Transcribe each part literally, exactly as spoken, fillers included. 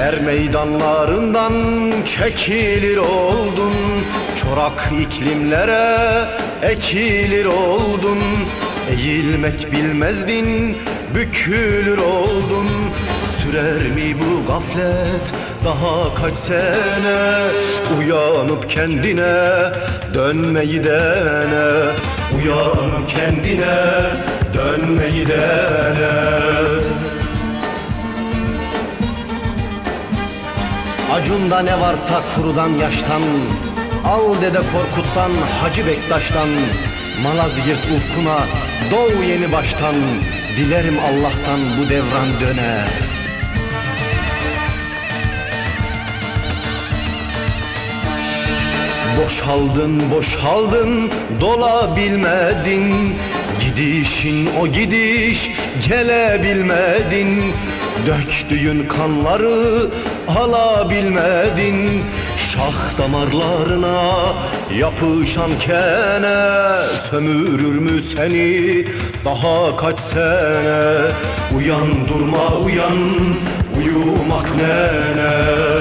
Er meydanlarından çekilir oldun, çorak iklimlere ekilir oldun. Eğilmek bilmezdin, bükülür oldun. Sürer mi bu gaflet daha kaç sene? Uyanıp kendine dönmeyi dene. Uyanıp kendine dönmeyi dene. Acunda ne varsa kurudan yaştan, al Dede Korkut'tan, Hacı Bektaş'tan, Malazgirt ufkuna doğu yeni baştan. Dilerim Allah'tan bu devran döner. Boşaldın boşaldın dolabilmedin, gidişin o gidiş gelebilmedin. Döktüğün kanları alabilmedin, şah damarlarına yapışan kene. Sömürür mü seni daha kaç sene? Uyan durma uyan, uyumak nene?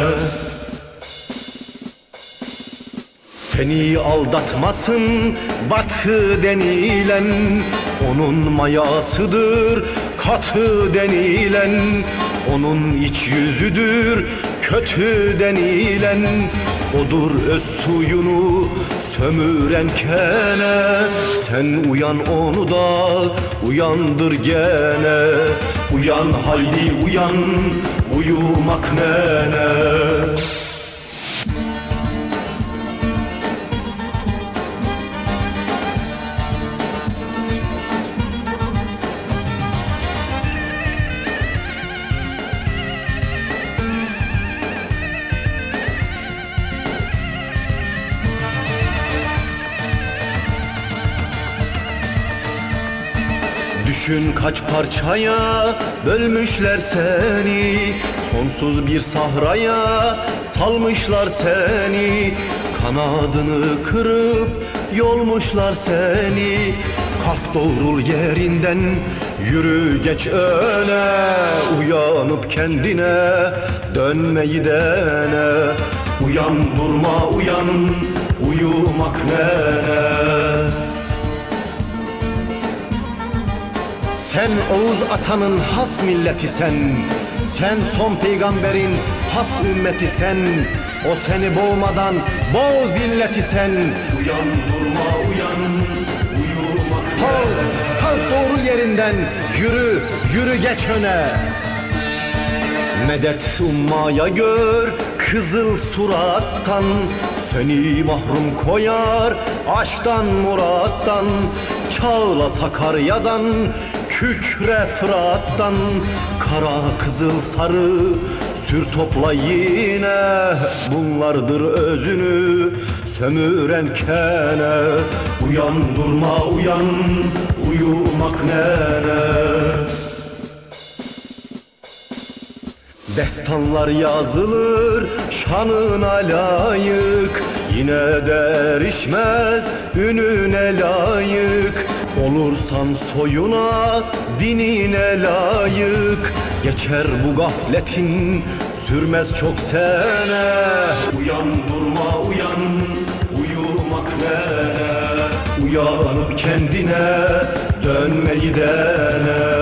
Seni aldatmasın batı denilen, onun mayasıdır katı denilen. Onun iç yüzüdür kötü denilen, odur öz suyunu sömüren kene. Sen uyan onu da uyandır gene. Uyan haydi uyan, uyumak nene? Düşün kaç parçaya bölmüşler seni, sonsuz bir sahraya salmışlar seni. Kanadını kırıp yolmuşlar seni. Kalk doğrul yerinden, yürü geç öne. Uyanıp kendine dönmeyi dene. Uyan durma uyan, uyumak nene? Sen Oğuz Atan'ın has milleti sen. Sen son peygamberin has ümmeti sen. O seni boğmadan boğ zilleti sen. Uyan durma uyan, uyumak nene? Kalk doğru yerinden, yürü, yürü geç öne. Medet ummaya gör kızıl surattan, seni mahrum koyar aşktan murattan. Çağla Sakarya'dan, kükre Fırat'tan, kara kızıl sarı sür topla yine. Bunlardır özünü sömüren kene. Uyan durma uyan, uyumak nene? Destanlar yazılır şanına layık, yine de erişmez ününe layık. Olursan soyuna, dinine layık, geçer bu gafletin sürmez çok sene. Uyan durma uyan, uyumak nene? Uyanıp kendine dönmeyi dene.